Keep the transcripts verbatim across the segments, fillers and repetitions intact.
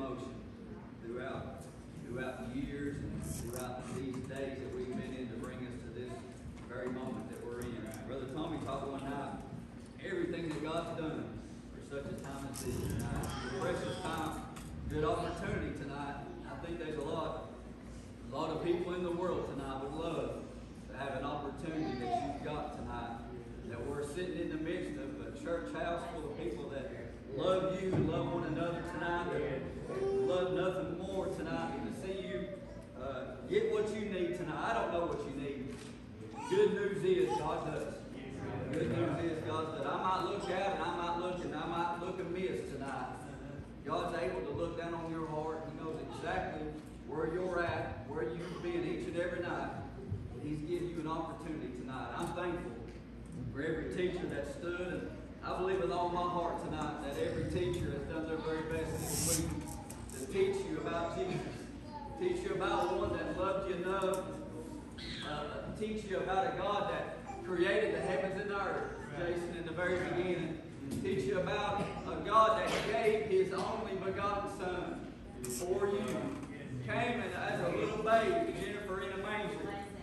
emotion throughout throughout the years and throughout these days that we've been in to bring us to this very moment that we're in. Brother Tommy talked one night, everything that God's done for such a time as this tonight. A precious time, good opportunity tonight. I think there's a lot, a lot of people in the world tonight would love to have an opportunity that you've got tonight. That we're sitting in the midst of a church house full of people that love you and love one another tonight, that love nothing more tonight than to see you uh, get what you need tonight. I don't know what you need. Good news is God does. Good news is God does. I might look out and I might look and I might look amiss tonight. God's able to look down on your heart. He knows exactly where you're at, where you've been each and every night. He's giving you an opportunity tonight. I'm thankful for every teacher that stood, and I believe with all my heart tonight that every teacher has done their very best this week to teach you about Jesus, teach you about one that loved you enough, uh, teach you about a God that created the heavens and the earth, Jason, in the very beginning, teach you about a God that gave His only begotten Son for you, came and as a little baby, Jennifer, in a manger,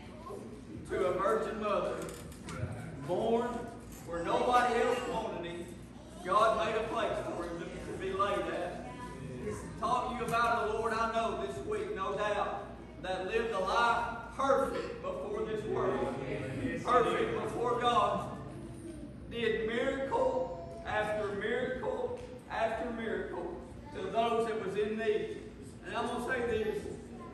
to a virgin mother, born where nobody else wanted Him. God made a place for Him to be laid at. Taught you about the Lord I know this week, no doubt, that lived a life perfect before this world, perfect before God, did miracle after miracle after miracle to those that was in need. And I'm going to say this,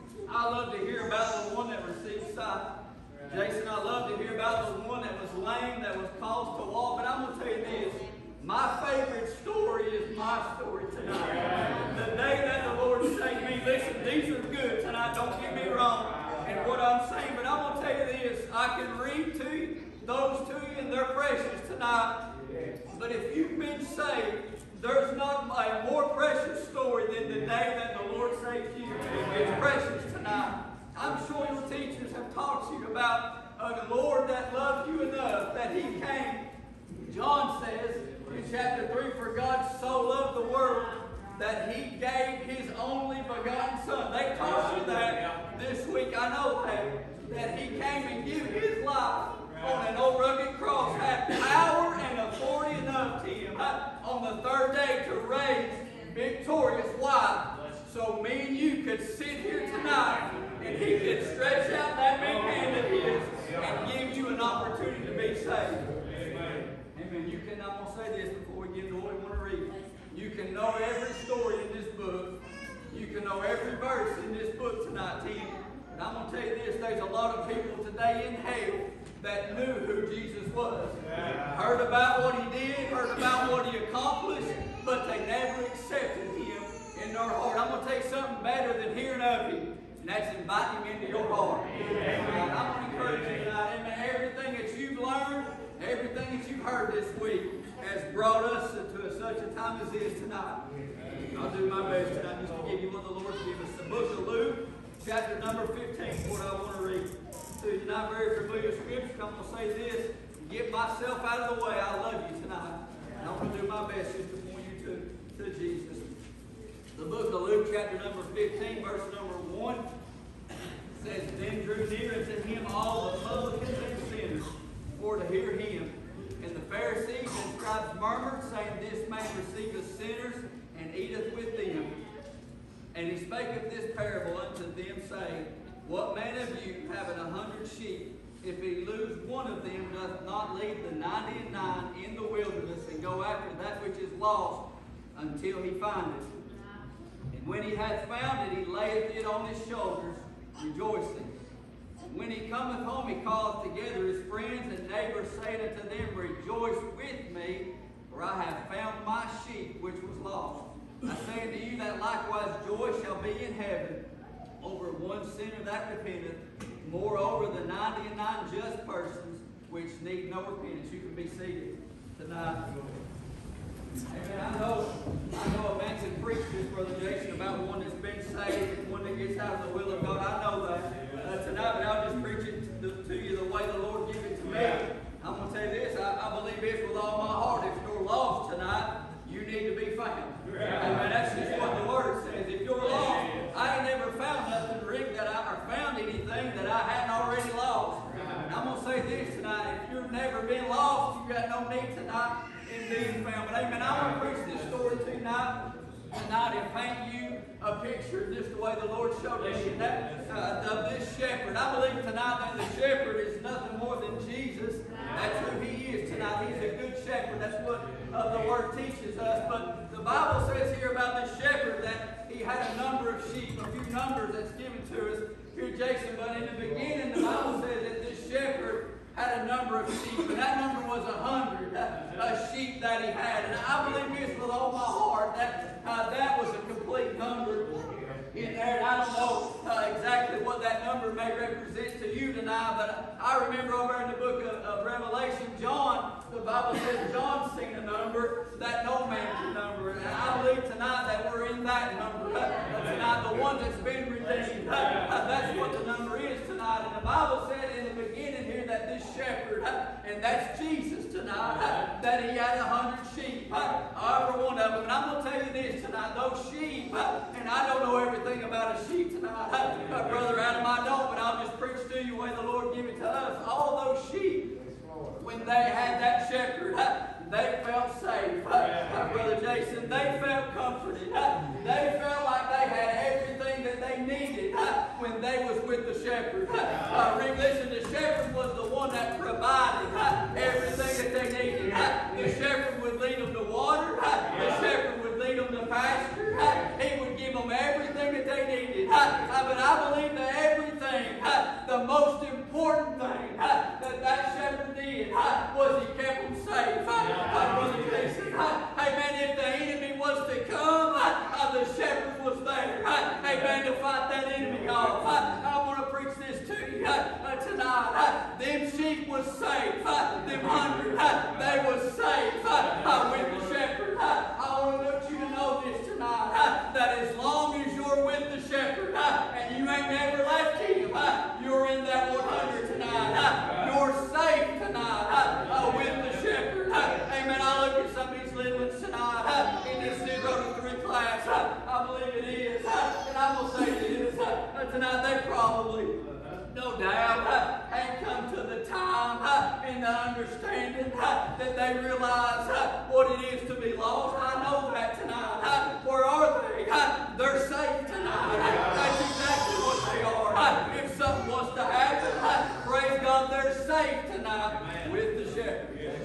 I love to hear about the one that received sight. Jason, I love to hear about the one that was lame, that was caused to walk. But I'm going to tell you this. My favorite story is my story tonight. The day that the Lord saved me, listen, these are good tonight. Don't get me wrong in what I'm saying. But I'm going to tell you this. I can read to you, those to you, and they're precious tonight. But if you've been saved, there's not a more precious story than the day that the Lord saved you. It's precious tonight. I'm sure your teachers have taught you about a Lord that loved you enough that He came. John says in chapter three, for God so loved the world that He gave His only begotten Son. They taught you that this week. I know that. That He came and gave His life on an old rugged cross, had power and authority enough to Him on the third day to raise victorious. Why? So me and you could sit here tonight and He could stretch out that big hand of His and give you an opportunity to be saved. Amen. Amen. You can, I'm going to say this before we get into what we want to read. You can know every story in this book. You can know every verse in this book tonight, Tim. And I'm going to tell you this, there's a lot of people today in hell that knew who Jesus was. Heard about what He did, heard about what He accomplished, but they never accepted Him in their heart. I'm going to tell you something better than hearing of Him. And that's inviting Him into your heart. Amen. I'm going to encourage you tonight. Amen. Everything that you've learned, everything that you've heard this week has brought us to a, such a time as this tonight. I'll do my best tonight just to give you what the Lord's given us. The book of Luke, chapter number fifteen, what I want to read. So you're not very familiar with Scripture. I'm going to say this. Get myself out of the way. I love you tonight. And I'm going to do my best just to point you to, to Jesus. The book of Luke, chapter number fifteen, verse number one, says, then drew near unto Him all the publicans and sinners for to hear Him. And the Pharisees and scribes murmured, saying, this man receiveth sinners and eateth with them. And He spaketh this parable unto them, saying, what man of you, having a hundred sheep, if he lose one of them, doth not leave the ninety and nine in the wilderness, and go after that which is lost until he find it? And when he hath found it, he layeth it on his shoulders, rejoicing. And when he cometh home, he calleth together his friends and neighbors, saying unto them, rejoice with me, for I have found my sheep which was lost. I say unto you that likewise joy shall be in heaven over one sinner that repenteth, moreover the ninety and nine just persons which need no repentance. You can be seated tonight. Amen. I know, I know a man can preach this, Brother Jason, about one that's been saved and one that gets out of the will of God. I know that uh, tonight, but I'll just preach it to, to you the way the Lord gave it to me. I'm going to tell you this. I, I believe this with all my heart. If you're lost tonight, you need to be found. Amen. That's just what the Word says. If no need tonight in being found. But amen, I want to preach this story tonight. Tonight and paint you a picture just the way the Lord showed me that, uh, of this shepherd. I believe tonight that the shepherd is nothing more than Jesus. That's who he is tonight. He's a good shepherd. That's what uh, the Word teaches us. But the Bible says here about this shepherd that he had a number of sheep, a few numbers that's given to us here, Jason. But in the beginning, the Bible says that this shepherd had a number of sheep, and that number was a hundred uh, sheep that he had. And I believe this with all my heart that uh, that was a complete number in there. And I don't know uh, exactly what that number may represent to you tonight, but I remember over in the book of, of Revelation, John, the Bible says John seen a number that no man can number. And I believe tonight that we're in that number. Uh, tonight, the one that's been redeemed. Uh, uh, that's what the number is tonight. And the Bible said in the beginning here that this shepherd, uh, and that's Jesus tonight, uh, that he had a hundred sheep, uh, every one of them. And I'm going to tell you this tonight, those sheep, uh, and I don't know everything about a sheep tonight, uh, uh, Brother Adam, I don't, but I'll just preach to you the way the Lord gave it to us. All those sheep, when they had that shepherd, uh, they felt safe. Uh, uh, Brother Jason, they felt comforted. Uh, they felt like they had everything that they needed uh, when they was with the shepherd. Uh, uh, Rick, listen, the shepherd was the one that provided uh, everything that they needed. Uh, the shepherd would lead them to water. Uh, the shepherd would lead them to pasture. Uh, he would give them everything that they needed. Uh, uh, but I believe that everything, uh, the most important thing uh, that that shepherd did uh, was he kept them safe. Uh, Uh, Brother Jason, uh, amen, if the enemy was to come, uh, uh, the shepherd was there, uh, amen, to fight that enemy off. Uh, I want to preach this to you uh, uh, tonight. Uh, them sheep was safe, uh, them hundred, uh, they was safe uh, uh, with the shepherd. Uh, I want to let you to know this tonight, uh, that as long as you're with the shepherd, uh, and you ain't never left him, uh, you're in that one hundred tonight. Uh, you're safe tonight uh, uh, with the shepherd. Uh, Amen. I look at some of these little ones tonight uh, in this zero to three class. Uh, I believe it is. Uh, and I'm going to say this. Uh, tonight they probably, no doubt, uh, ain't come to the time uh, in the understanding uh, that they realize uh, what it is to be lost. I know that tonight. Uh, where are they? Uh, they're safe tonight. Uh, that's exactly what they are. Uh, if something was to happen, uh, praise God, they're safe tonight with the shepherd.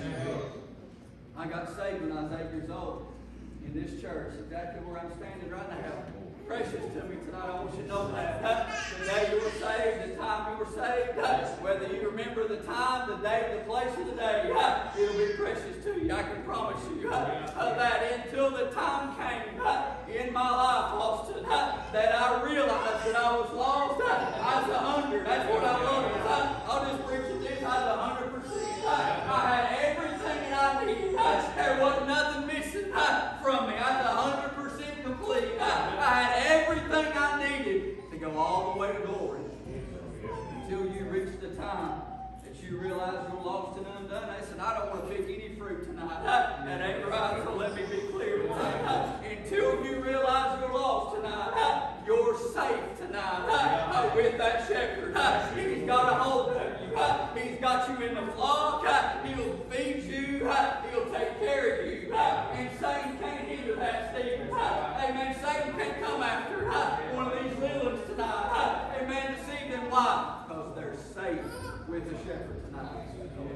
I got saved when I was eight years old in this church, exactly where I'm standing right now. Precious to me tonight, I want you to know that. Uh, the day you were saved, the time you were saved, uh, whether you remember the time, the day, the place of the day, uh, it'll be precious to you. I can promise you uh, uh, that until the time came uh, in my life, Austin, uh, that I realized that I was lost. Uh, I was a hundred. That's what I love. Uh, I'll just preach it this. I was a hundred percent. Uh, I had everything that I needed. Uh, there wasn't nothing missing uh, from me. I was a hundred percent complete. Uh, I had everything I needed to go all the way to glory. Until you reach the time that you realize you're lost and undone. I said, I don't want to pick any fruit tonight. Uh, that ain't right, so let me be clear tonight. Uh, until you realize you're lost tonight, uh, you're safe tonight uh, uh, with that shepherd. Uh, he's got a hold of you. Uh, he's got you in the flock. Uh, he'll feed you. Uh, he'll take care of you. Uh, and Satan can't hinder that, Stephen. Uh, amen. Satan can't come after uh, one of these little ones tonight. Uh, amen. Deceive them. Why? Because they're safe with the shepherd tonight.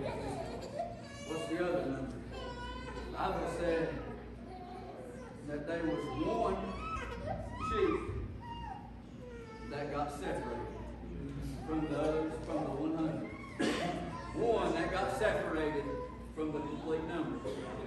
What's the other number? The Bible said that there was one sheep that got separated from those, from the one hundred. One that got separated from the complete number.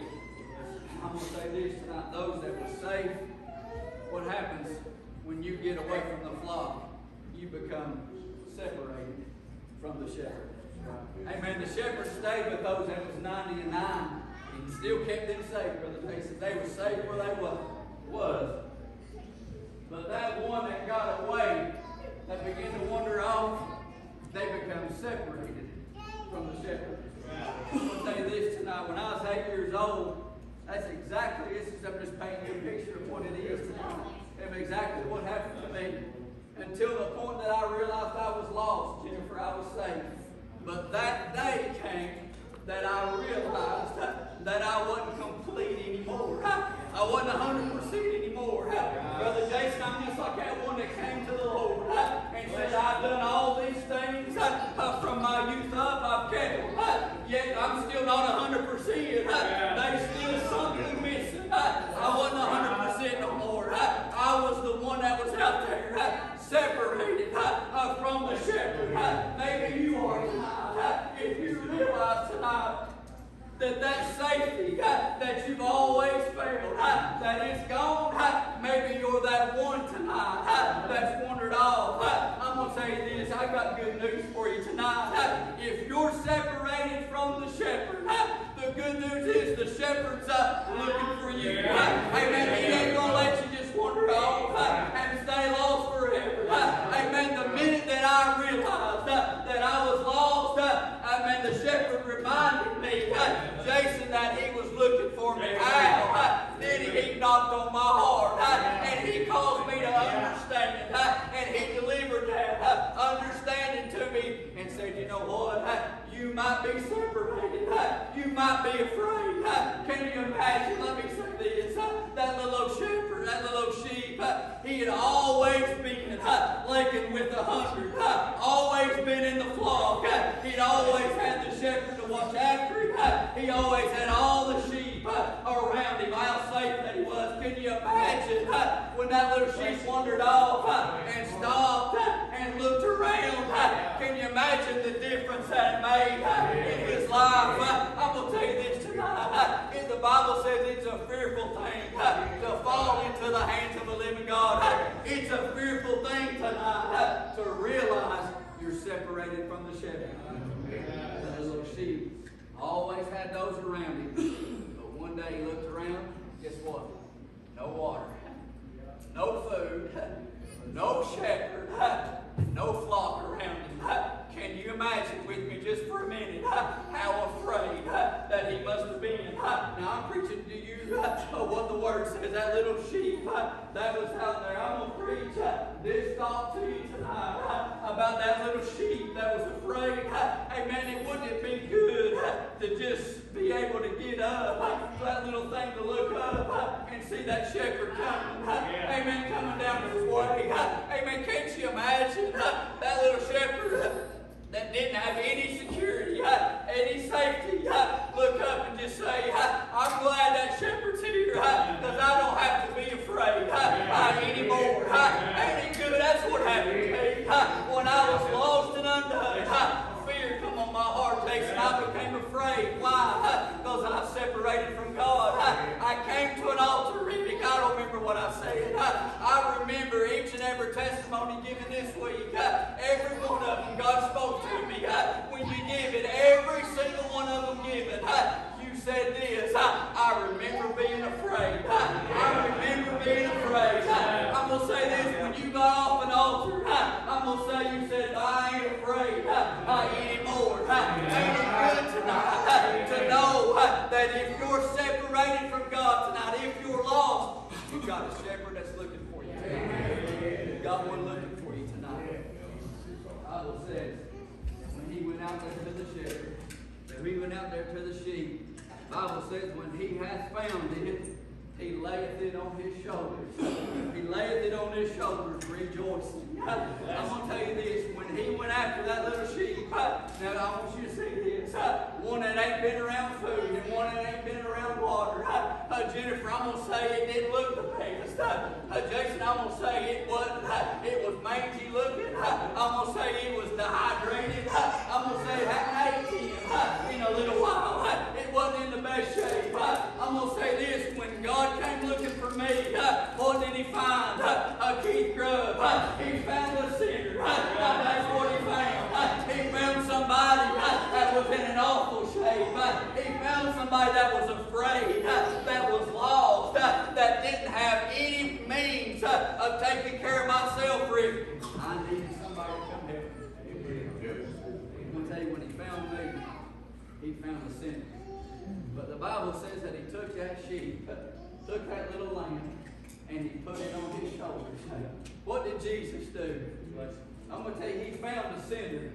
I'm going to say this tonight. Those that were safe, what happens when you get away from the flock? You become separated from the shepherd. Amen. The shepherd stayed with those that was ninety and nine and still kept them safe, Brother Jason. They were safe where they was. was. But that one that got away, that began to wander off, they become separated from the shepherd. I'm going to tell you this tonight. When I was eight years old, that's exactly, this is, I'm just painting you a picture of what it is tonight. That's exactly what happened to me. Until the point that I realized I was lost, Jennifer, I was safe. But that day came that I realized that I wasn't complete anymore. I wasn't one hundred percent anymore. Brother Jason, I'm just like that one that came to the Lord and said, I've done all these things from my youth up. I've kept them. Yet I'm still not one hundred percent. There's still something missing. I wasn't one hundred percent no more. I was the one that was out there separated from the shepherd. Maybe you are tonight. If you realize tonight that that safety that you've always felt, that it's gone, maybe you're that one tonight that's wandered off. I'm going to tell you this, I've got good news for you tonight. If you're separated from the shepherd, the good news is the shepherd's looking for you. Amen. He ain't going to let you just wander off and stay lost forever. Amen. The minute that I realized that I was lost, amen, the shepherd reminded me, Jason, that he was looking for me. How? Then he knocked on my heart, and he caused me to understand it, and he delivered that understanding to me and said, you know what? You might be separated. You might be afraid. Can you imagine? Let me say this. That little shepherd, that little sheep, he had always been linking with the hundred, always been in the flock. He'd always had the shepherd to watch after him. He always had all the sheep around him. How safe that he was. Can you imagine when that little sheep wandered off and stopped and looked around? Can you imagine the difference that it made in his life? I'm going to tell you this tonight. In the Bible says it's a fearful thing to fall into the hands of the living God. It's a fearful thing tonight to realize you're separated from the shepherd. That little sheep always had those around him. But one day he looked around, guess what? No water, no food, no shepherd, no flock around him. Can you imagine with me just for a minute how afraid that he must have been? Now I'm preaching to you what the Word says. That little sheep that was out there. I'm going to preach this thought to you tonight about that little sheep that was afraid. Amen. It wouldn't it be good to just be able to get up, that little thing to look up and see that shepherd coming. Amen. Coming down his way. Amen. Can't you imagine that little shepherd that didn't have any security, any safety, look up and just say, I'm glad that shepherd's here because I don't have to be afraid anymore. Ain't it good? That's what happened to me. When I was lost and undone, fear come on my heart, Jason. I became afraid. Why? Because I was separated from God. I came to an altar reading. I don't remember what I said. I remember each and every testimony given this week. Every one of them, God spoke to me. When you give it, every single one of them given, you said this. I remember being afraid. I remember being afraid. I'm going to say this. When you got off an altar, I'm going to say you said, I ain't afraid anymore. Ain't it good tonight to know that if you're separated from God tonight, if you're lost, you've got a shepherd that's looking for you. You've got one looking for you tonight. The Bible says when he went out there to the shepherd, when he went out there to the sheep, the Bible says when he hath found it, he layeth it on his shoulders. He layeth it on his shoulders, rejoicing. I'm going to tell you this. When he went after that little sheep, now I want you to see this. One that ain't been around food and one that ain't been around water. Uh, Jennifer, I'm going to say it didn't look the best. Uh, Jason, I'm going to say it wasn't. It was mangy looking. I'm going to say it was dehydrated. I'm going to say it hadn't ate in a little while. It wasn't in the best shape. I'm going to say this. When God came looking for me, what did he find? A Keith Grubb. He found a sinner. That's what he found. He found somebody that was in an awful shape. He found somebody that was afraid, that was lost, that didn't have any means of taking care of myself. I needed somebody to come help me. I'm going to tell you, when he found me, he found a sinner. But the Bible says that he took that sheep, took that little lamb, and he put it on his shoulders. What did Jesus do? I'm going to tell you, he found a sinner,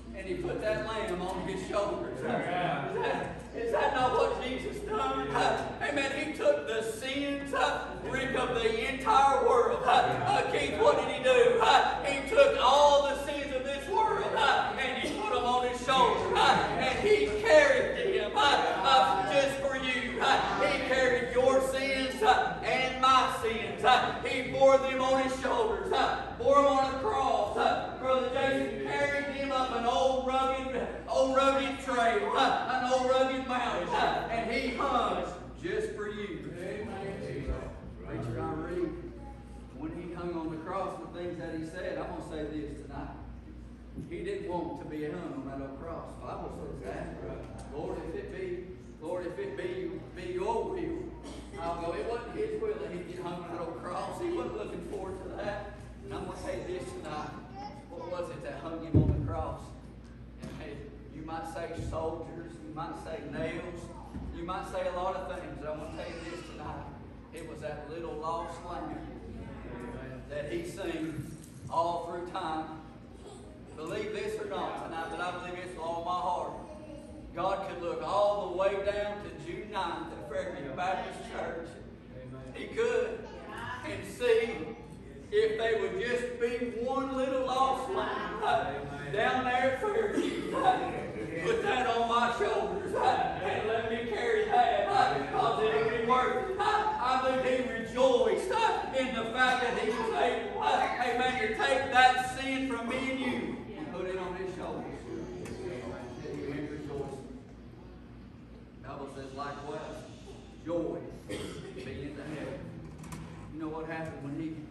and he put that lamb on his shoulders. Is that, is that not what Jesus done? Amen. He took the sins, Rick, of the entire world. Uh, Keith, what did he do? He took all the sins of this world and he put them on his shoulders. And he carried them uh, just for you. He carried your sins and my sins. He bore them on his shoulders. Bore them on a cross. Brother Jason carried them up an old rugged, old rugged trail, an old rugged mountain, and he hung just for you. Preacher, I read when he hung on the cross, the things that he said. I'm going to say this tonight. He didn't want to be hung on that old cross. The Bible says that. Lord, if it be, Lord, if it be, be your will, I'll go. It wasn't his will that he'd get hung on that old cross. He wasn't looking forward to that. And I'm going to say this tonight. What was it that hung him on the cross? And hey, you might say soldiers, you might say nails, you might say a lot of things. I want to tell you this tonight. It was that little lost lamb that he seen all through time. Believe this or not tonight, but I believe it's with all my heart. God could look all the way down to June ninth at Fairview Baptist Church. He could. And see if they would just be one little lost lamb down there at Fairview. Put that on my shoulders and let me carry that because it would be worth it. I believe he rejoiced in the fact that he was able, amen, to take that sin from me and you and put it on his shoulders. He rejoiced. The Bible says, likewise, joy be into heaven. You know what happened when he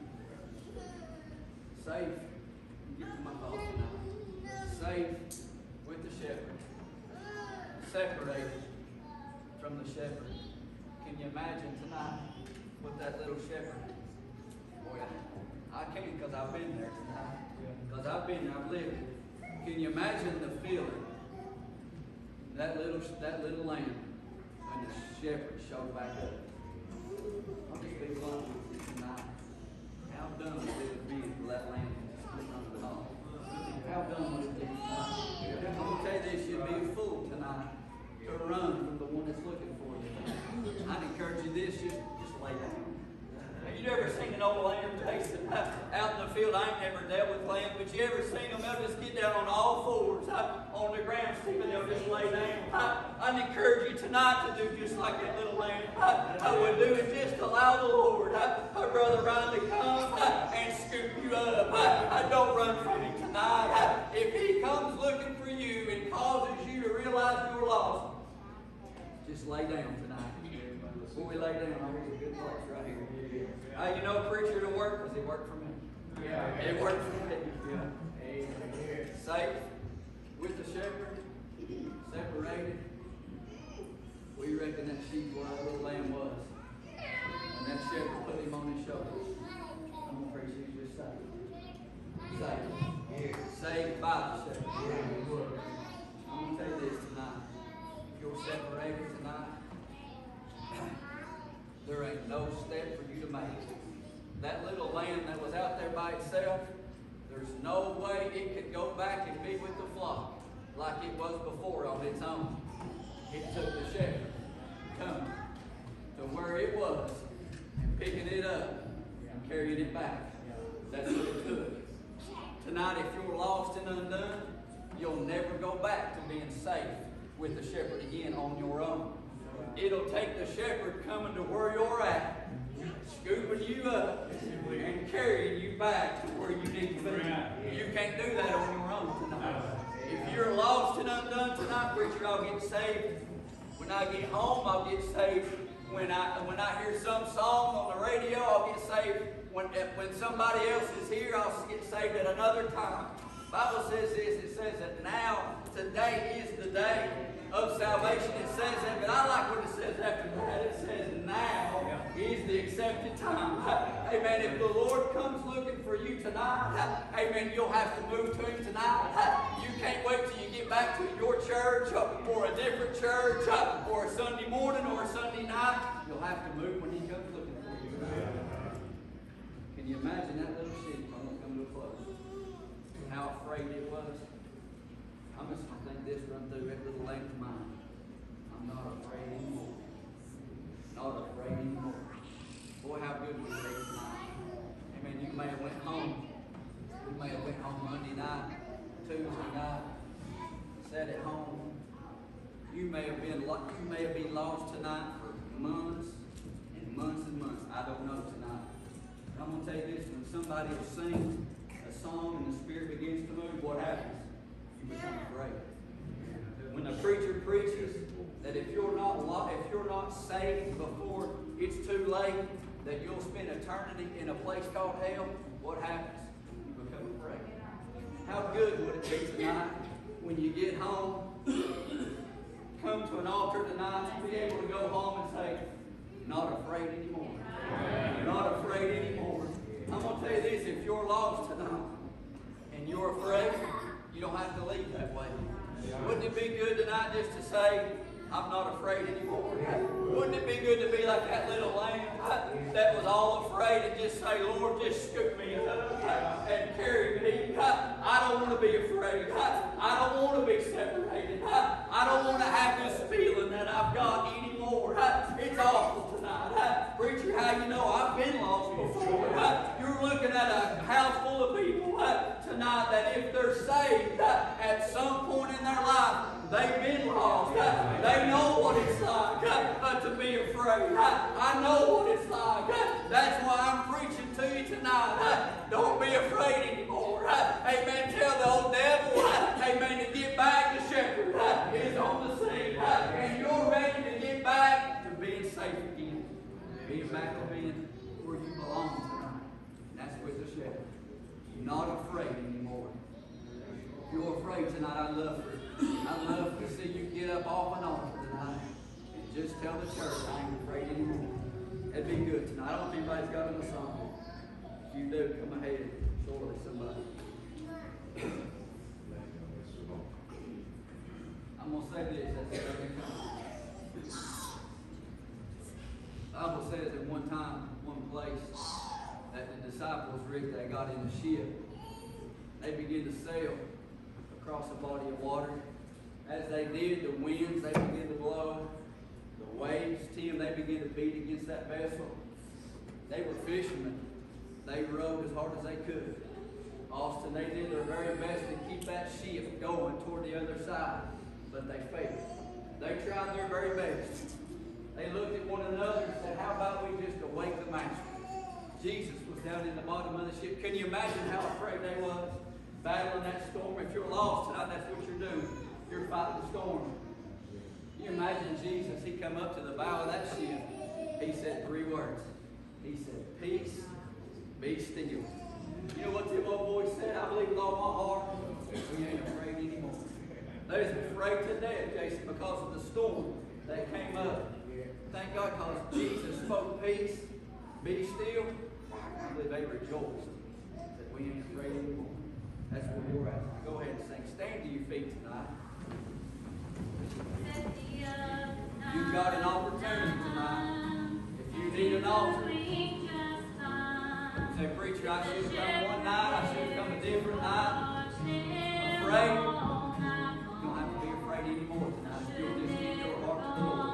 safe? Get to my thoughts tonight. Safe with the shepherd. Separated from the shepherd. Can you imagine tonight with that little shepherd? Boy, I, I can because I've been there tonight. Because I've been there, I've lived it. Can you imagine the feeling? That little, that little lamb when the shepherd showed back up. I'll just be blunt with you tonight. How done would it be for that lamb to just put under the hall? How done would it be? I'm going to tell you this, you'd be a fool tonight to run from the one that's looking for you. I'd encourage you this, just, just lay down. Have you ever seen an old lamb chasing out in the field? I ain't never dealt with lambs, but you ever seen them? They'll just get down on all fours on the ground, Stephen, they'll just lay down. I'd encourage you tonight to do just like that little lamb. I would do is just allow the Lord, our brother Ryan, to come and scoop you up. I don't run from him tonight. If he comes looking for you and causes you to realize you're lost, just lay down tonight. Before we lay down, there's a good place right here. Uh, you know, preacher, it'll work because it worked for me. Yeah. It worked for me. Yeah. Safe with the shepherd, separated. We reckon that sheep where that little lamb was. And that shepherd put him on his shoulders. I'm going to preach he's just saved. Saved. Saved by the shepherd. I'm going to tell you this tonight. If you're separated tonight, there ain't no step for you to make. That little lamb that was out there by itself, there's no way it could go back and be with the flock like it was before on its own. It took the shepherd coming to where it was and picking it up and carrying it back. That's what it took. Tonight, if you're lost and undone, you'll never go back to being safe with the shepherd again on your own. It'll take the shepherd coming to where you're at, scooping you up, and carrying you back to where you need to be. You can't do that on your own tonight. If you're lost and undone tonight, preacher, I'll get saved. When I get home, I'll get saved. When I when I hear some song on the radio, I'll get saved. When, when somebody else is here, I'll get saved at another time. The Bible says this. It says that now, today is the day of salvation. It says that, but I like what it says after that. It says now is the accepted time. Amen. If the Lord comes looking for you tonight, amen, you'll have to move to Him tonight. You can't wait till you get back to your church or a different church or a Sunday morning or a Sunday night. You'll have to move when He comes looking for you. Can you imagine that little sheep? I'm going to come to a close. How afraid it was. I'm just going to think this run through that little length of mine. I'm not afraid anymore. Not afraid anymore. Boy, how good was it tonight. Amen. You may have went home. We may have went home Monday night, Tuesday night, sat at home. You may have been you may have been lost tonight for months and months and months. I don't know tonight. But I'm going to tell you this, when somebody will sing a song and the Spirit begins to move, what happens? You become afraid. When the preacher preaches that if you're not if you're not saved before it's too late, that you'll spend eternity in a place called hell, what happens? You become afraid. How good would it be tonight when you get home, come to an altar tonight, and be able to go home and say, not afraid anymore. Not afraid anymore. I'm going to tell you this, if you're lost tonight and you're afraid, you don't have to leave that way. Wouldn't it be good tonight just to say, I'm not afraid anymore? Wouldn't it be good to be like that little lamb that was all afraid and just say, Lord, just scoop me up and carry me. I don't want to be afraid. I don't want to be separated. I don't want to have this feeling that I've got anymore. It's awful tonight. Preacher, how you know I've been lost before? You're looking at a house full of people tonight that if they're saved at some point in their life, they've been lost. They know what it's like uh, to be afraid. I know what it's like. That's why I'm preaching to you tonight. Don't be afraid anymore. Amen. Tell the old devil, amen, to get back. The shepherd is on the scene. And you're ready to get back to being safe again. Being back to being where you belong tonight. And that's with the shepherd. You're not afraid anymore. If you're afraid tonight, I love for I love to see you get up off an altar tonight and just tell the church I ain't afraid anymore. It'd be good tonight. I don't know if anybody's got in the song. If you do, come ahead. Surely somebody. I'm going to say this. That's the way it comes. The Bible says at one time, one place, that the disciples, Rick, they got in the ship. They began to sail across a body of water. As they did, the winds, they began to blow. The waves, Tim, they began to beat against that vessel. They were fishermen. They rowed as hard as they could. Austin, they did their very best to keep that ship going toward the other side, but they failed. They tried their very best. They looked at one another and said, how about we just awake the master? Jesus was down in the bottom of the ship. Can you imagine how afraid they was? Battling that storm. If you're lost tonight, that's what you're doing. You're fighting the storm. Can you imagine Jesus? He come up to the bow of that ship. He said three words. He said, peace, be still. You know what the old boy said? I believe with all my heart, we ain't afraid anymore. They was afraid to death, Jason, because of the storm that came up. Thank God, because Jesus spoke peace, be still. I believe they rejoiced that we ain't afraid anymore. That's where we're at. Go ahead and sing. Stand to your feet tonight. You've got an opportunity tonight. If you need an altar, say, preacher, I should have come one night. I should have come a different night. Afraid. You don't have to be afraid anymore tonight. You'll just give your heart to the Lord.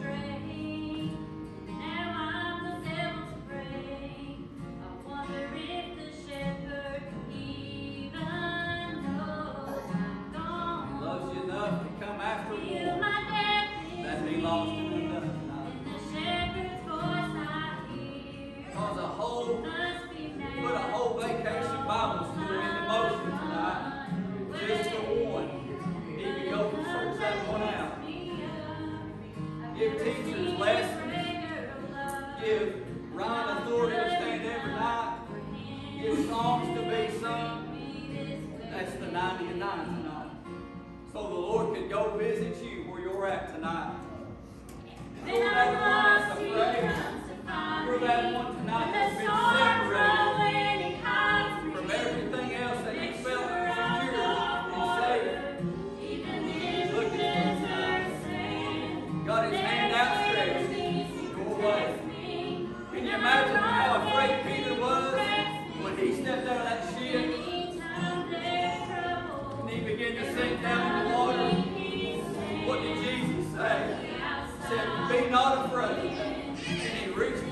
Lost in the tonight. Cause a whole, put a whole vacation Bible school into motion tonight. Just for one. He can go and search that one out. Give teachers lessons. Give Ryan authority to stand every night. Give songs to be sung. That's the ninety and nine tonight. So the Lord can go visit you where you're at tonight. For that one that's afraid, for that one tonight that's been separated from everything else that he felt secure and safe. Look at him tonight. Got his hand outstretched. Go away. Can you imagine how afraid Peter was when he stepped out of that ship and he began to sink down?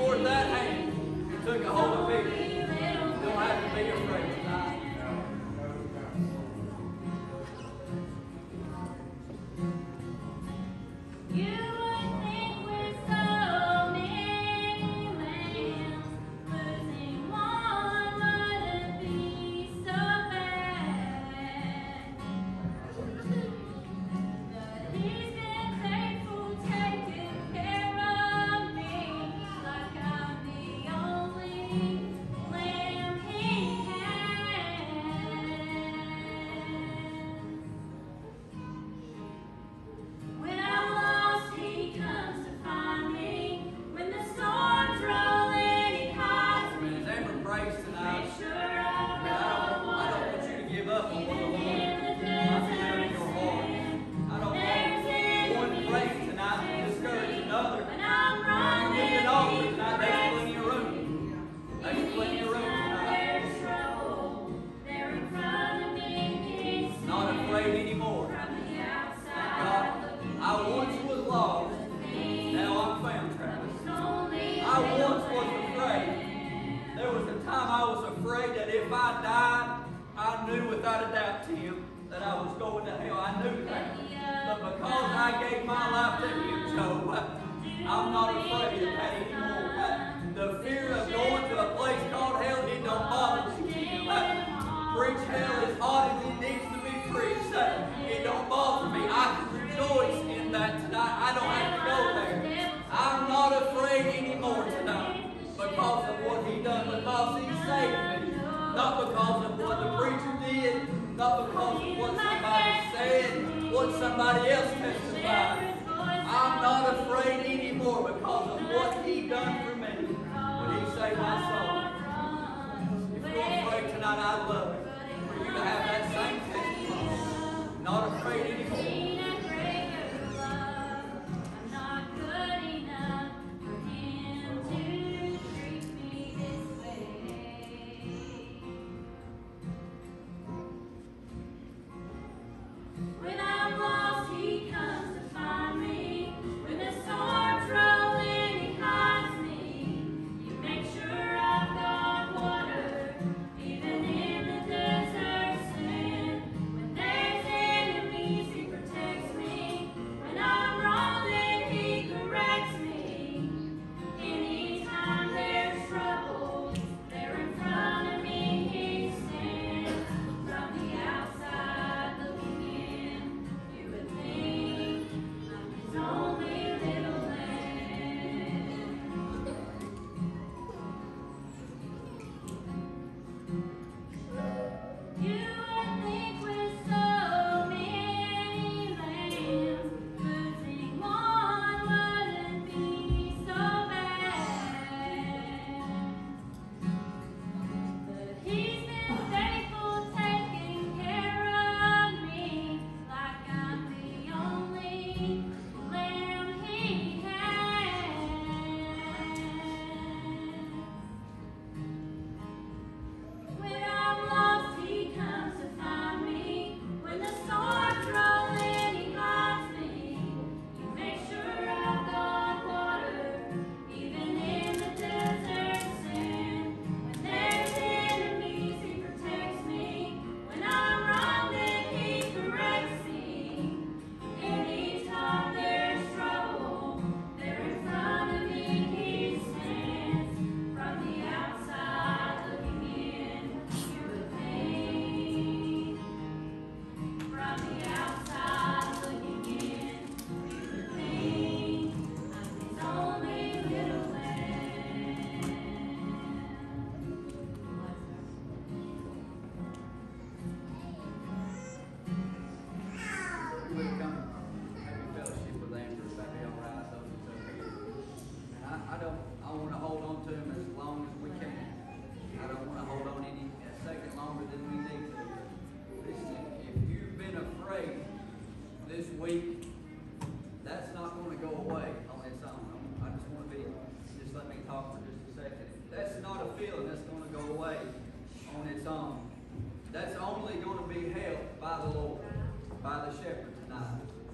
forth that hand and took a hold of people. You don't have to be afraid tonight.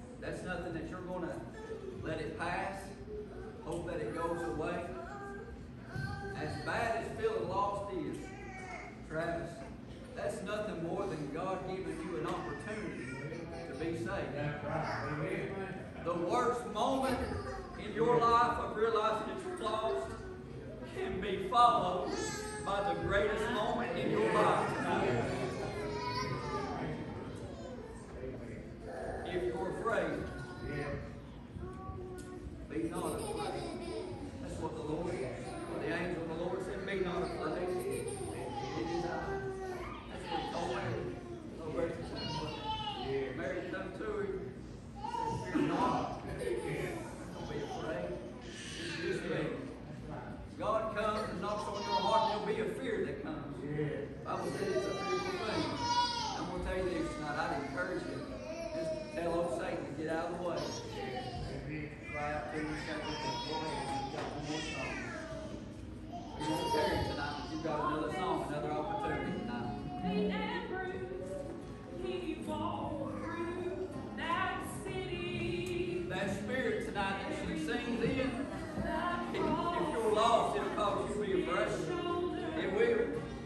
Let it pass. Hope that it goes away. followed by the greatest moment in your life tonight. If you're afraid, be not afraid. That's what the Lord, what the angel of the Lord said, be not afraid. It is I. That's what he told Mary. No great thing. Mary come to him. Fear not. Don't be afraid. Just be. God comes and knocks on your heart, there'll be a fear that comes. The Bible says it's a fearful thing. I'm going to tell you this tonight. I'd encourage you. Just tell old Satan to get out of the way. Cry out to him, shout with him, go ahead, you've got one more song. We won't carry it tonight, but you've got another song, another opportunity tonight. Pain and bruise, he walked through that city. That spirit tonight that she sings in, if, if you're lost, it'll cause you to be afraid. It will.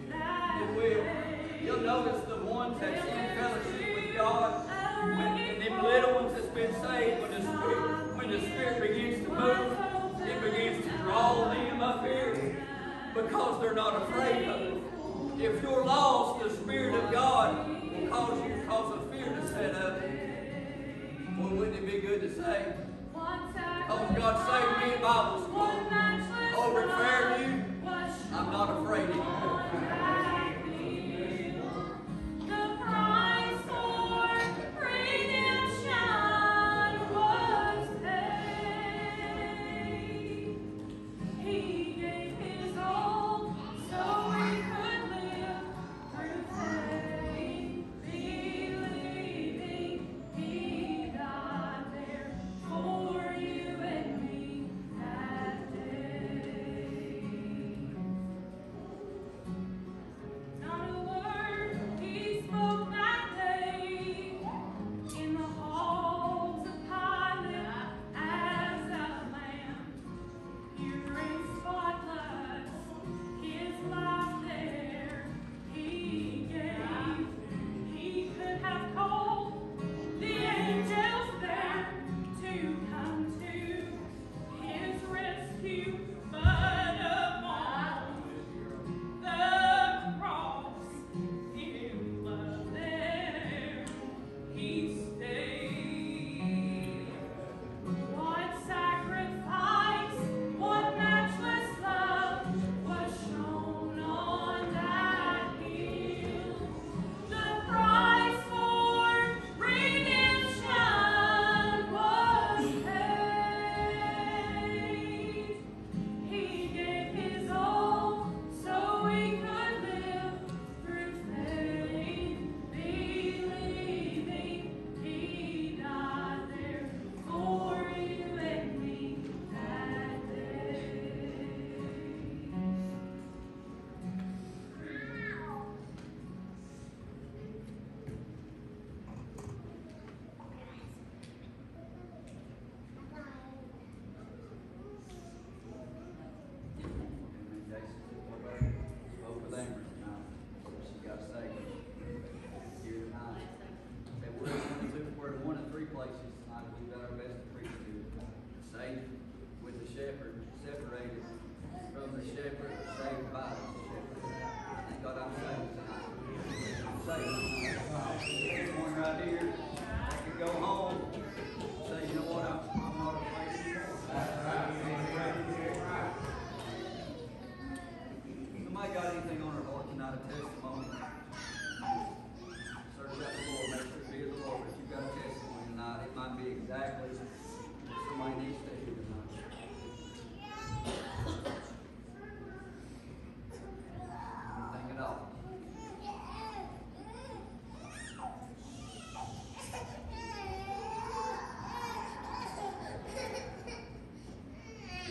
It will. You'll notice the ones that's in fellowship with God, when, and them little ones that's been saved, when the Spirit, when the Spirit begins to move, it begins to draw them up here because they're not afraid of it. If you're lost, the Spirit of God will cause you to cause a fear to set up. Well, wouldn't it be good to say, oh, God saved me in Bible school. Over at Fairview, I'm not afraid anymore.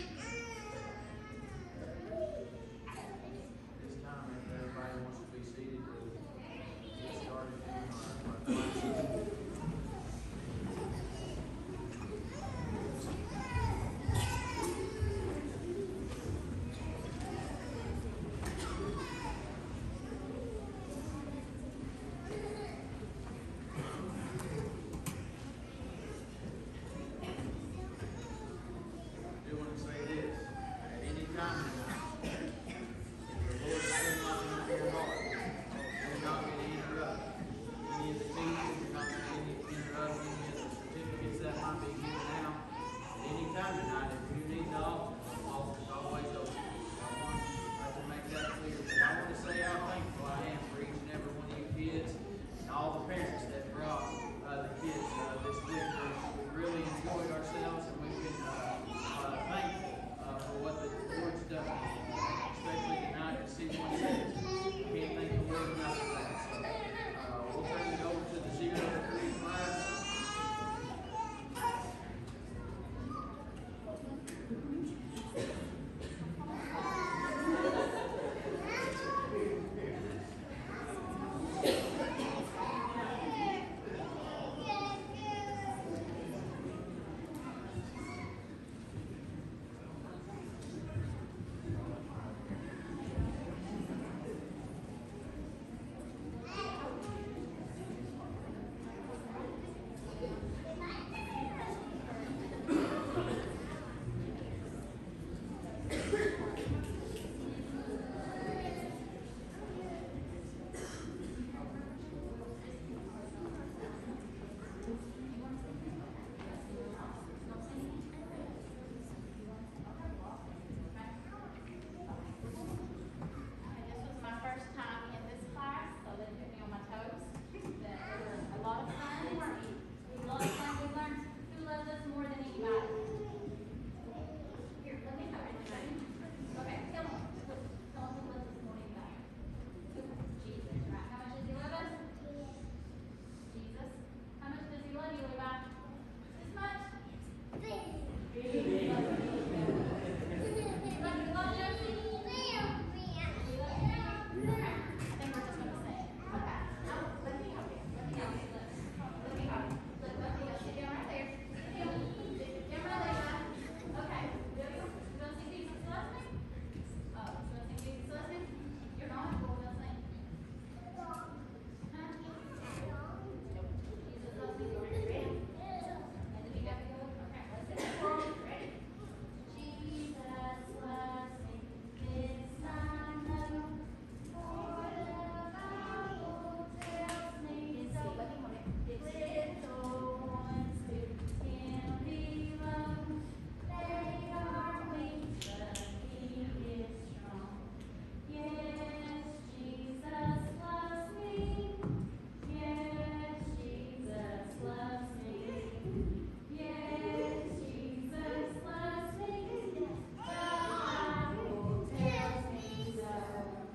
Everybody wants to be seated.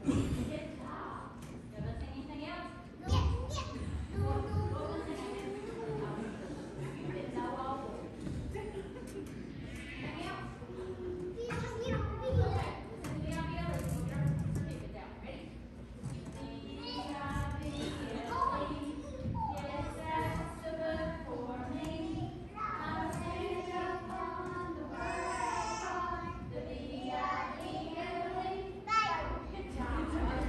Good job. You want to sing anything else? What was the name? You didn't know all of them. Anything else? Okay. Listen to the idea. Let's get our certificate down. Ready? B I B L E. Yes, that's the book for me. I'm standing up on the word. The B I B L E. Good job.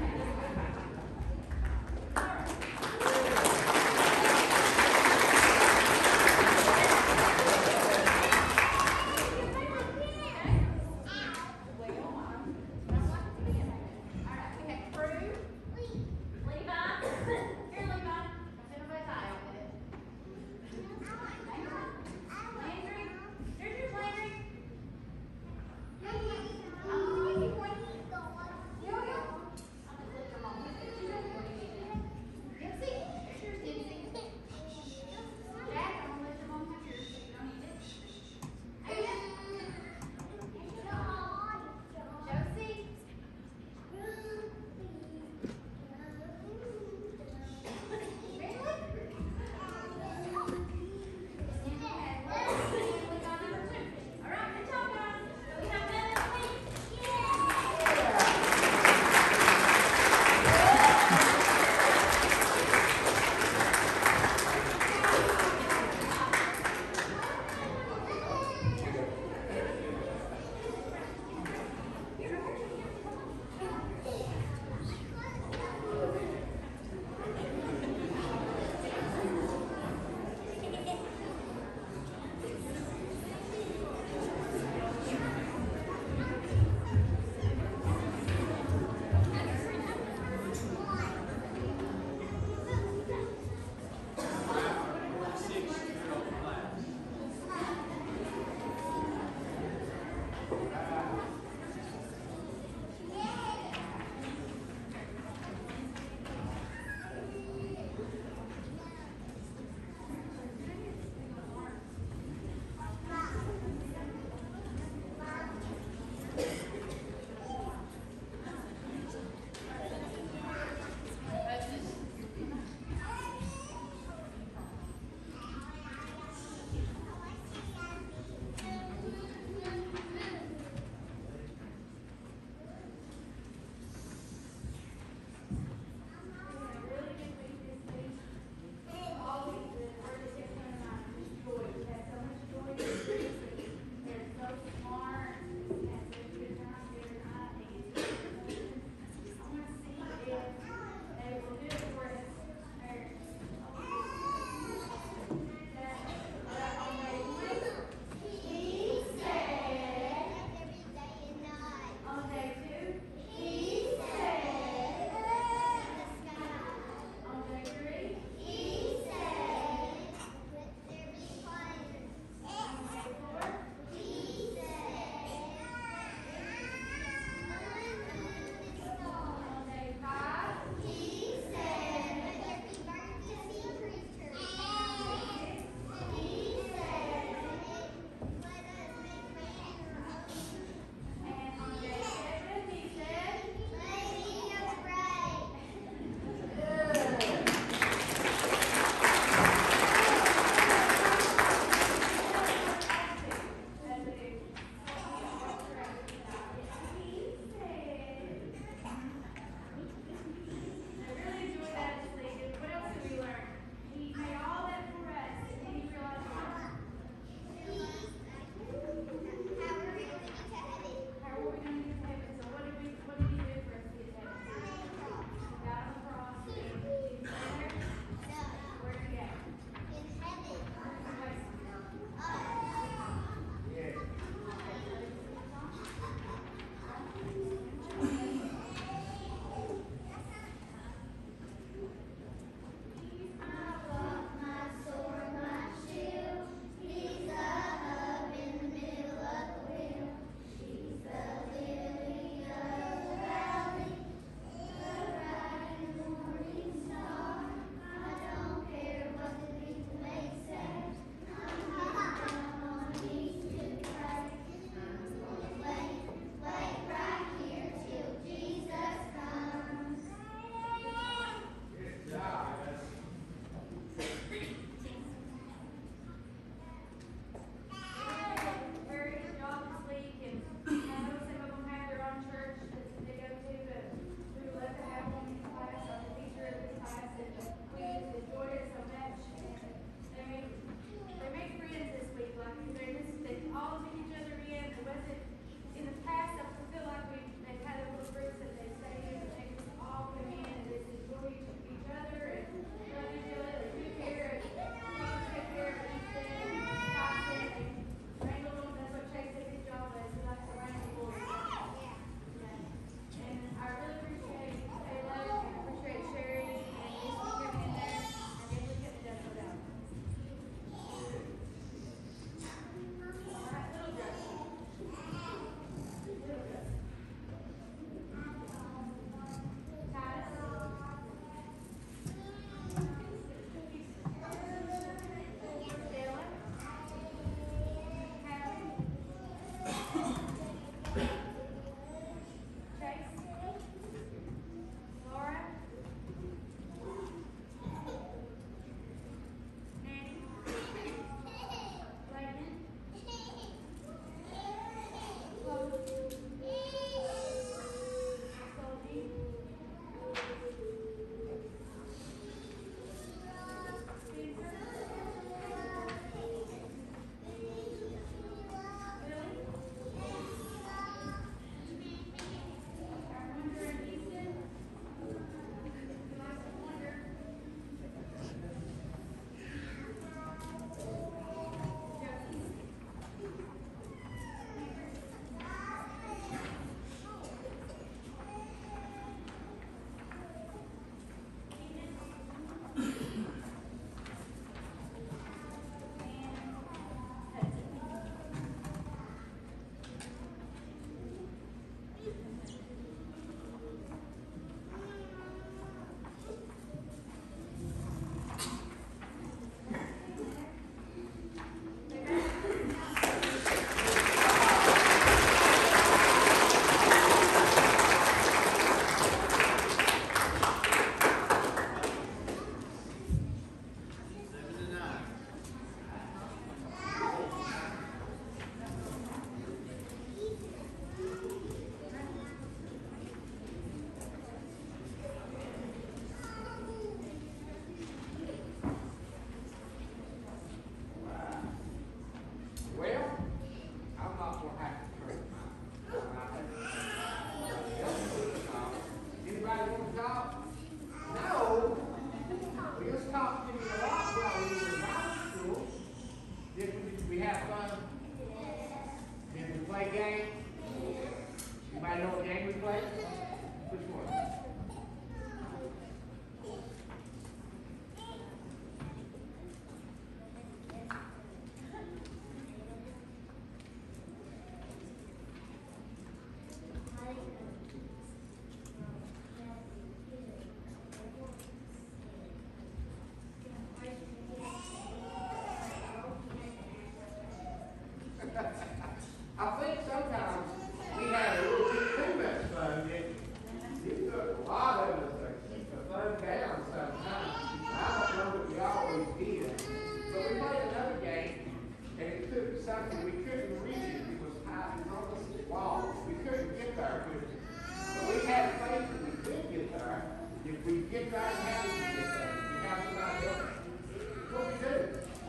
game we play? Which one? I think sometimes we had a little bit too much fun, didn't we? You took a lot of us to keep the fun down sometimes. I don't know that we always did. But we played another game, and it took something we couldn't reach it. It was high on the wall. We couldn't get there, could we? But we had faith that we could get there. If we get there, how do we get there? We have somebody else. That's what we do.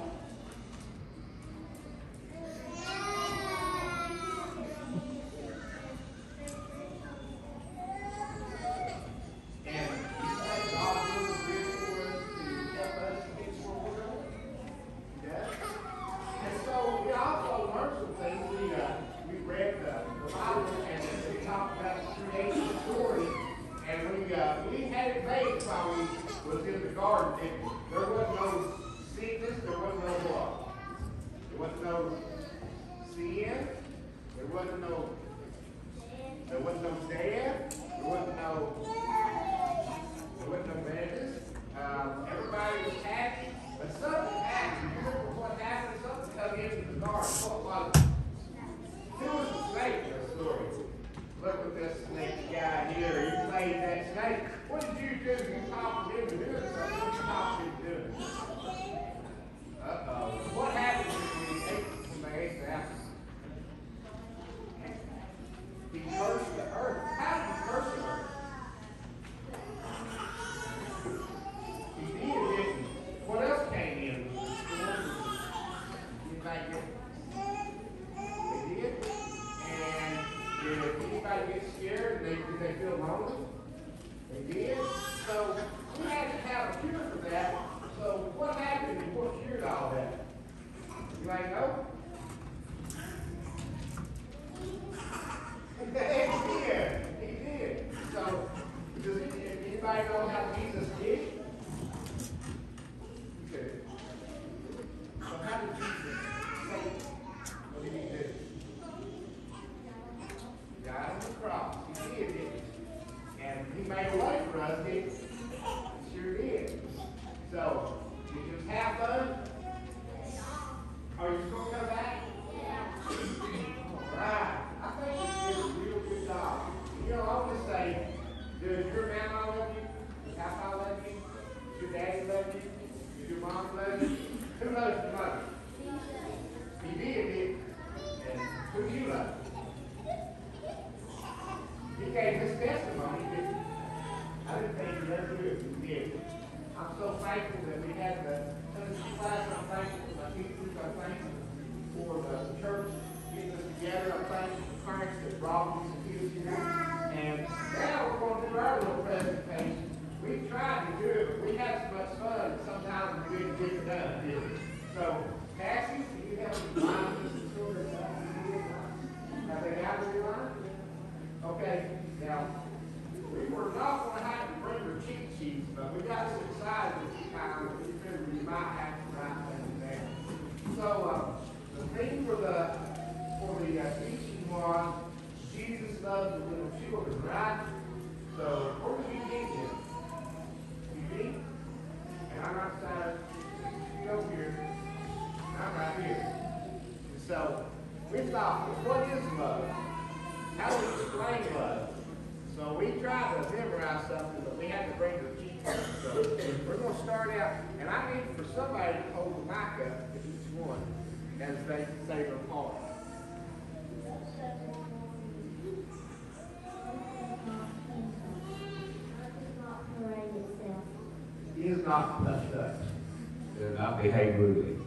Is not touched us. Do not behave rudely.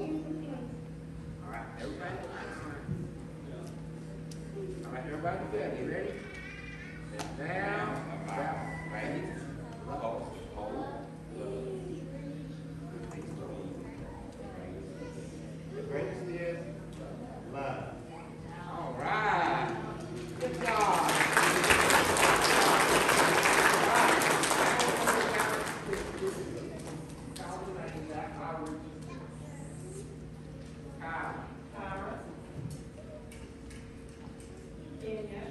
All right, everybody. All right, everybody together. you ready? Sit down. About right. Hold. Hold. The greatest is love. All right. Good job. Tyra. Kenya.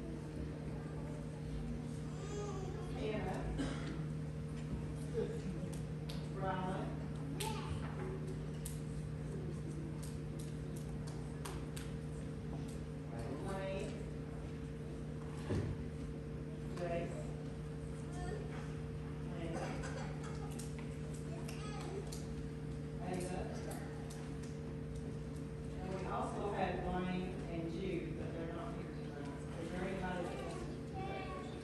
Anna. Ron. Wayne. Jake. Lena. Ava. And we also had Wayne and Jude, but they're not here tonight. Is there anybody that wants to say?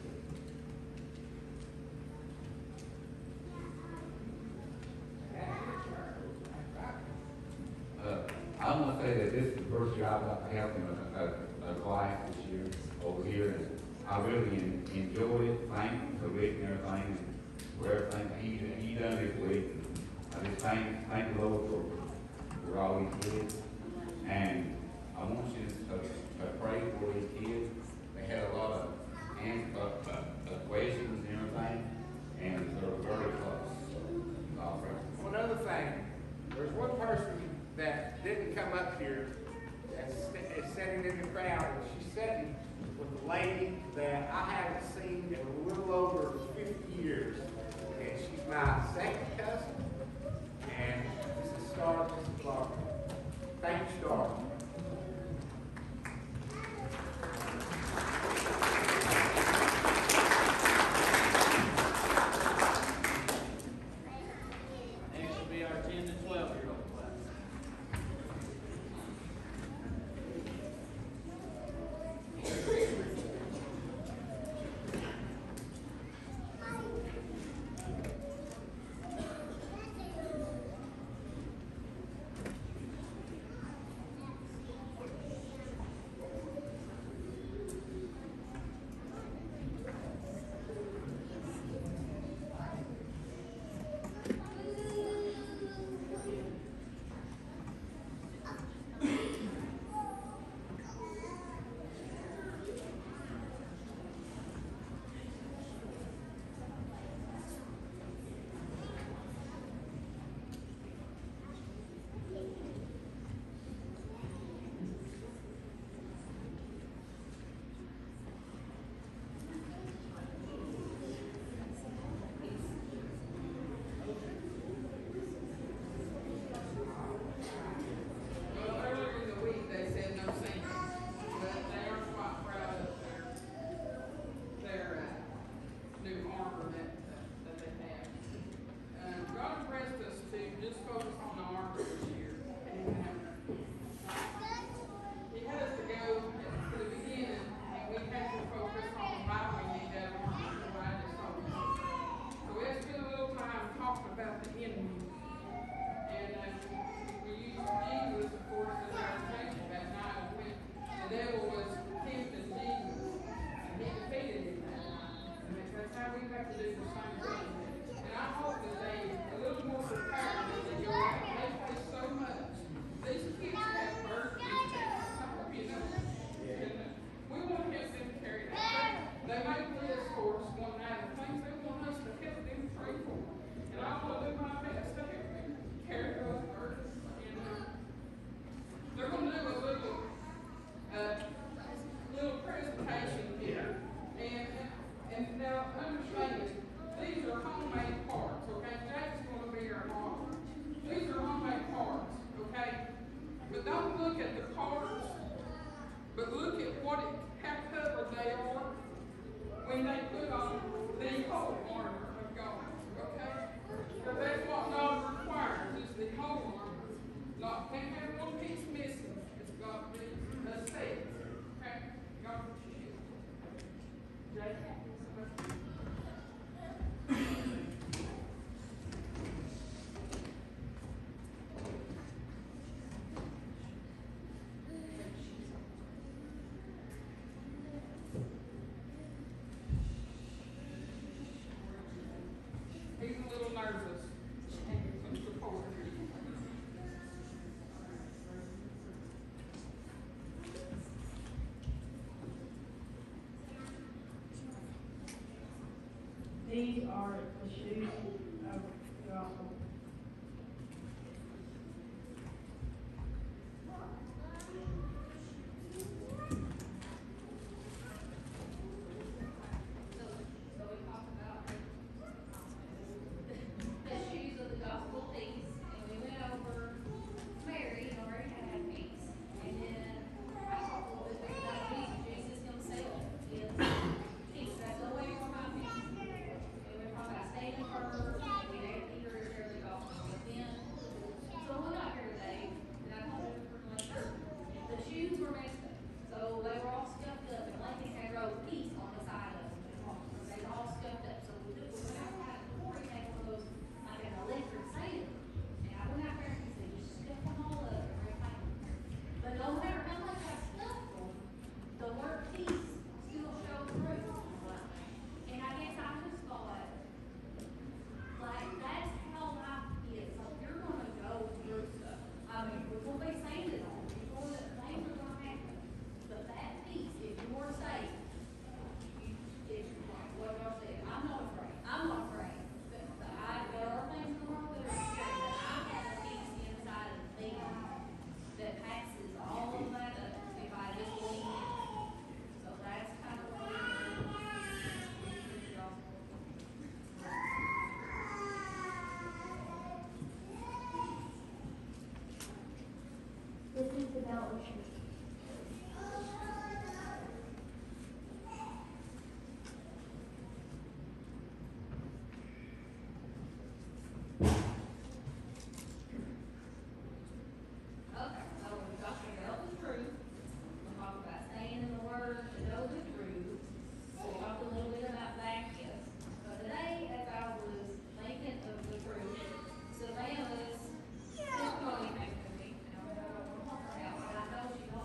Uh, I want to say that this is the first job I've had in a, a, a class this year over here, and I really en- enjoyed it. Thank you for Rick and everything, and for everything he, he done this week. I just thank, thank the Lord for, for all he did. And I want you to, to pray for these kids. They had a lot of, and, uh, uh, uh, questions and everything, and they're very close. So, I'll pray. One other thing, there's one person that didn't come up here that's is sitting in the crowd, and she's sitting with a lady that I haven't seen in a little over fifty years. And she's my second cousin, and this is Star, this is Clark. Thank you, Star. Next will be our ten to twelve year old class. Well, earlier in the week, they said no singing, but they are quite proud of their, their, uh, new armor that, that they have. Uh, God impressed us to just focus on the armor this year. And, uh, He had us to go to the beginning, and we had to focus on why we need that armor, and why it's so important. So we had to spend a little time talking about the enemy. And uh, we used Jesus, of course, as our protection that night when the devil was tempting Jesus, and he defeated him that night. And that's how we have to do the same thing. And I hope that they a little more prepared as they go out. They play so much. These kids have birthdays. I hope you know. And, uh, we want to help them carry it out. They may list for us one night of things they want us to help them pray for. And I want to do my best to help them carry those burdens. And uh, they're going to do a little, uh, little presentation here. And, and now understand, these are homemade parts, okay? Jack's going to be our model. These are homemade parts, okay? But don't look at the parts, but look at what it, how covered they are when they put on the whole armor of God, okay? Because that's what God requires, is the whole armor. Not, can't have one piece missing. It's got to be a set, okay? God bless you. Jake? these are the shoes of the gospel. So, so we talked about the shoes of the gospel peace, and we went over, Mary already had peace, and then I talked a little bit about Jesus, Jesus himself is peace, that's the way from my peace. And we were talking about staying firm, and we had Peter to share the gospel, but then, so we got here today, and I told you for like, the shoes were messed up, so they were all scuffed up, and Lincoln had wrote peace on the side of them, they were all scuffed up, so we took, we went outside before he had one of those, like an electric sander, and I went out there and he said, you scuff them all up and repaint them. But no matter how much I scuffed them, the word peace still showed through. And I guess I just thought, like, that's how life is, so you're gonna go through stuff. I mean, we're gonna be sanded on, before that things are gonna happen. But that peace, if you're saved, you, it's like what y'all said, I'm not afraid, I'm not afraid. But the, I, there are things in the world that are scary, but I have a peace inside of me that passes all of that up if I just lean in. So that's kind of what we're This is the Bell Tree. Okay, so we talked about the truth, we talked about staying in the word to know the truth, we talked a little bit about that gifts. But today, as I was thinking of the truth, Savannah's testimony came to me, and I'm gonna go walk her out, but I know she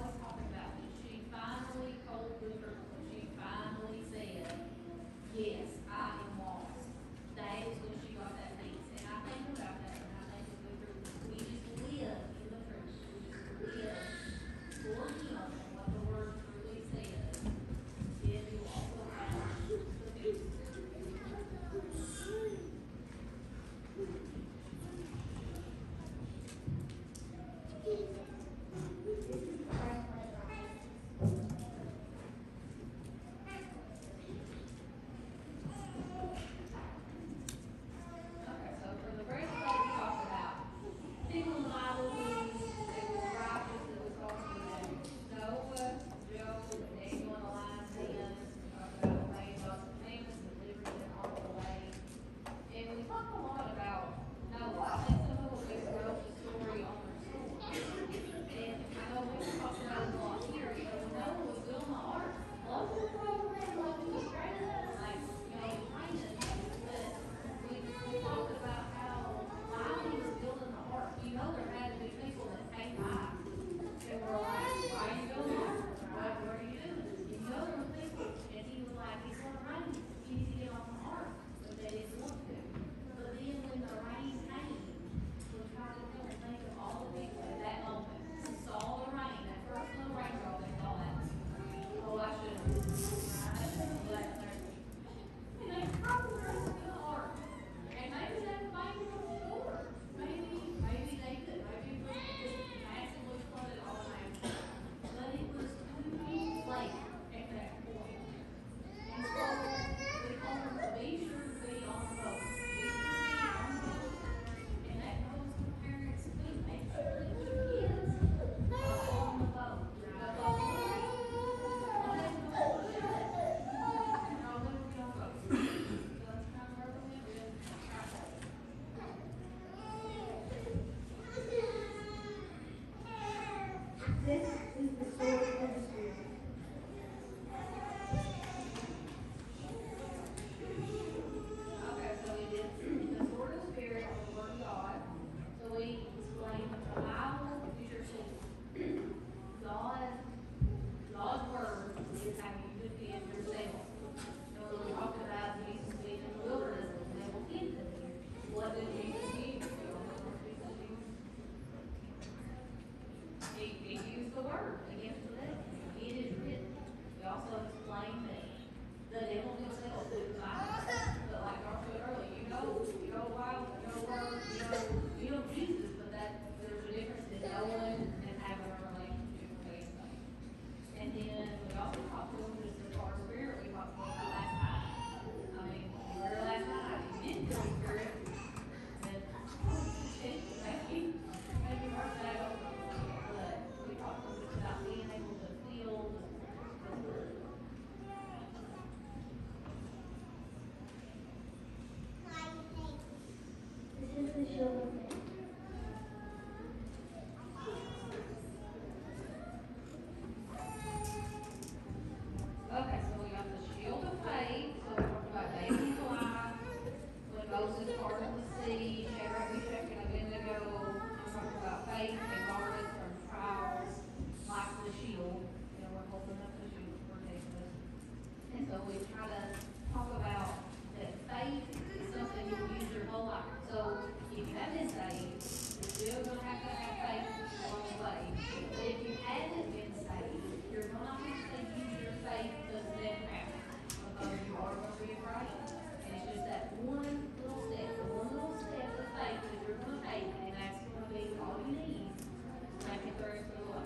we try to talk about that faith is something you use your whole life. So if you have been saved, you're still gonna have to have faith along the way. But if you haven't been saved, you're gonna have to use your faith to step out, because you are gonna be afraid. And it's just that one little step, the one little step of faith that you're gonna take, and that's gonna be all you need to make it through to the life.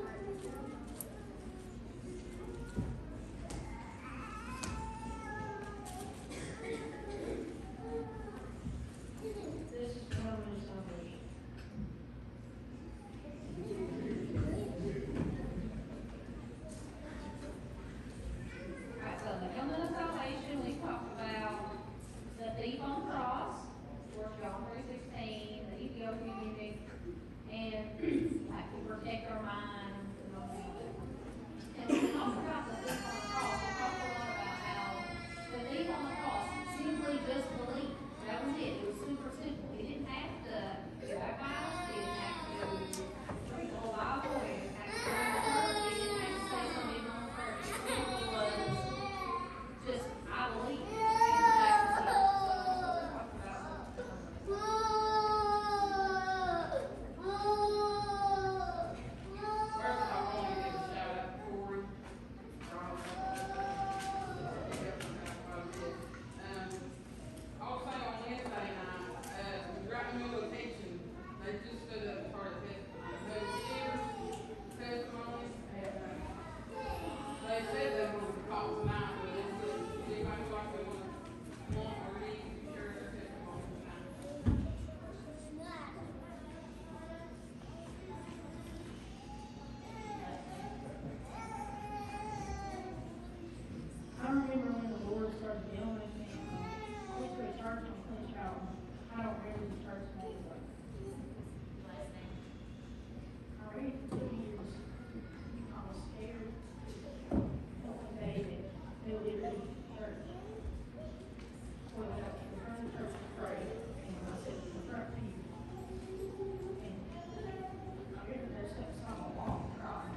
This is permanent salvation. Alright, so the helmet of salvation, we talked about the thief on the cross, First John three sixteen, the Ethiopian eunuch, and like to protect our mind and all that. And when we talked about the thief on the cross, we talked a lot about how the thief on the cross simply just believed. That was it. It was super simple. He didn't have to be baptized. He didn't have to read the whole Bible. He didn't have to learn the word. He didn't have to say something on the prayer. It simply was just, I believe. And that was it. So that's what we talked about. First, I want to give a shout out to Corey. Um, also on Wednesday night, uh, right in the middle of teaching, they just stood up and started testimony. They shared testimonies, and, uh, they said they wanted to talk tonight, but it's, uh, anybody like they want to, want to read, share their testimony tonight. I remember when the Lord started dealing with me, I went to a church on Clinch Mountain. I don't remember the church name, but I read for two years. I was scared. One day that they would leave church. So I got to the front of the church to pray, and I said to the front pew. And I remember there's something on the wall, crying.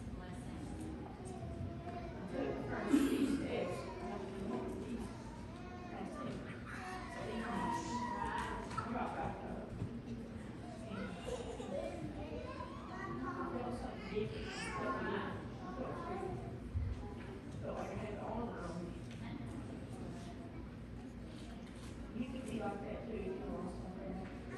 I took the front pew steps, and I was in one piece. That's it. So he I got back up. And I felt something different. I felt light. I felt free. I felt like I had the armor on me. You could be like that too if you lost something.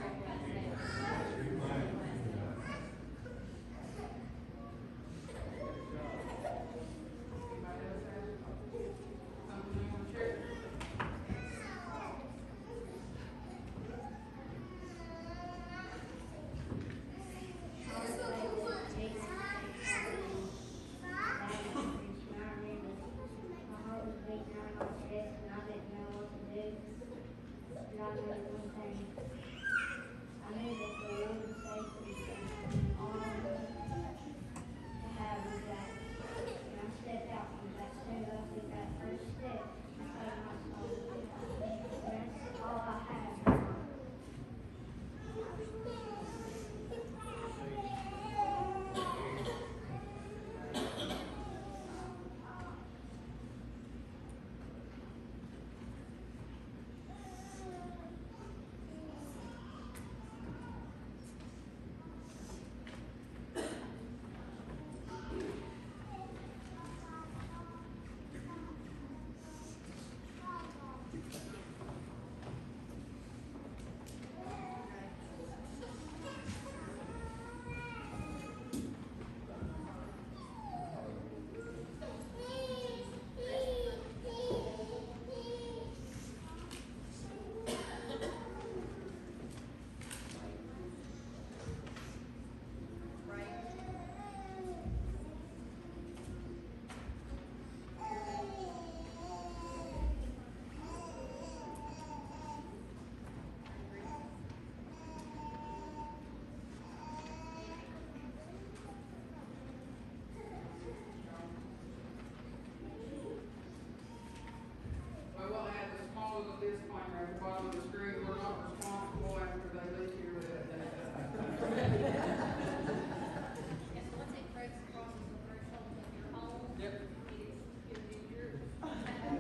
Anybody else have something they want to share? All I have. I will add the small little disclaimer at the bottom of the screen, we're not responsible after they leave here that, that, Yes, once it breaks across the threshold of your home. Yep. It is, it is yours.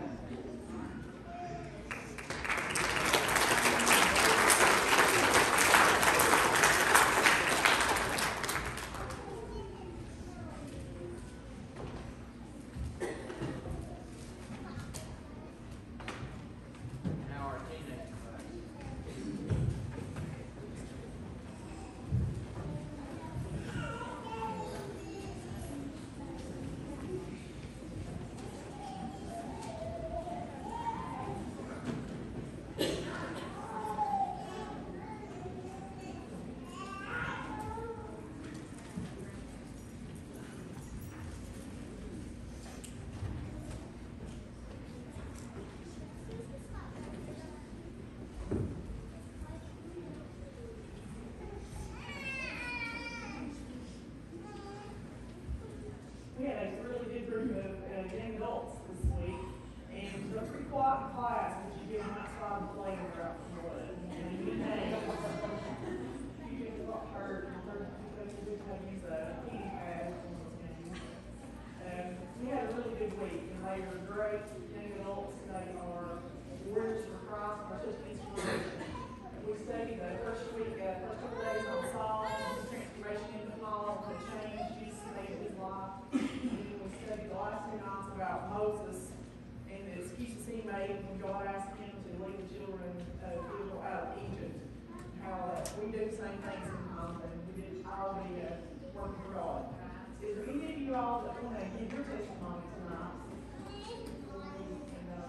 when God asked him to lead the children of Israel out of Egypt, how uh, we do the same things sometimes, and we did all the uh, work for God. Is there any of you all that want to give your testimony tonight? And, uh,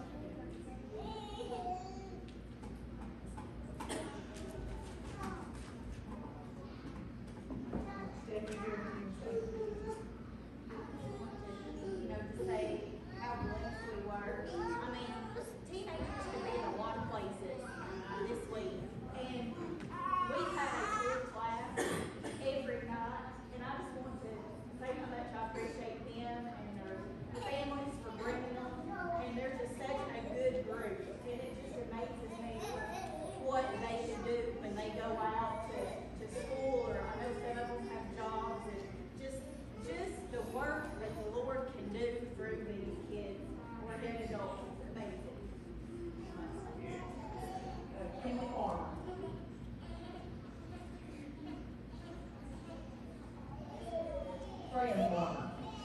Stephanie, you're going to say. You know, to say how blessed we were. I mean, teenagers can be in a lot of places this week. And we've had a good class every night. And I just want to say how much I appreciate them and their families for bringing them. And they're just such a good group. And it just amazes me what they can do when they go out to, to school, or I know some of them have jobs, and just just the work that the Lord can do through these kids or young adults is amazing. Uh, Kinley Farmer. Fran Farmer.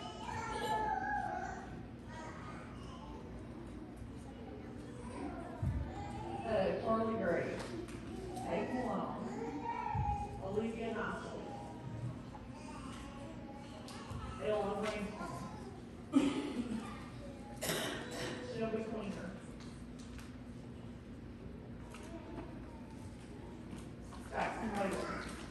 Uh, Carly Gray. Hayden Long. Olivia Nicely. Ella Ramsey. Shelby Cleaner. Jackson Taylor.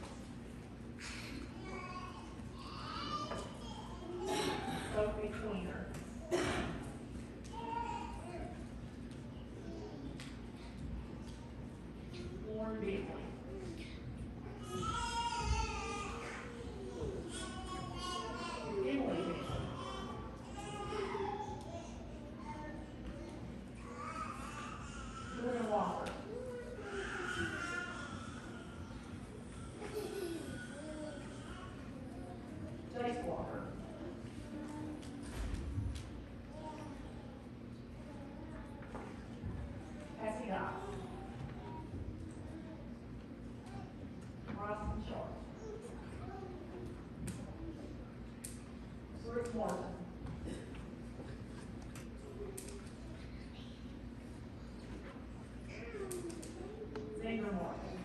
Sophie Cleaner. Lauren Beasley. Emily Beasley. Jordan Walker. Jace Walker. Cassie Dodd. Bryson Sharp. Rick Martin. Xander Martin.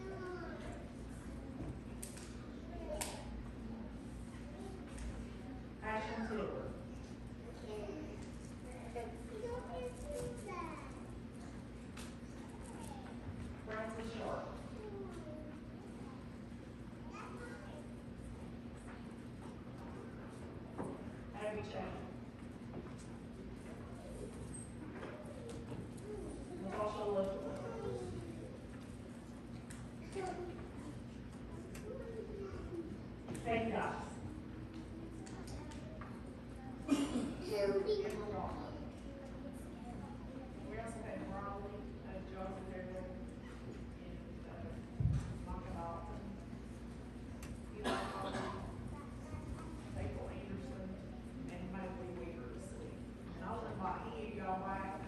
Ashton Taylor. Francis Sharp. Abby Chapman. Natasha Lewis. Peggy Dodds. Emma Walker. We also had Raleigh, uh, Jonathan Taylor, and, uh, Micah Dalton, Eli Collins, April Anderson, and Mobley Weaver this week. And I'll invite any of y'all back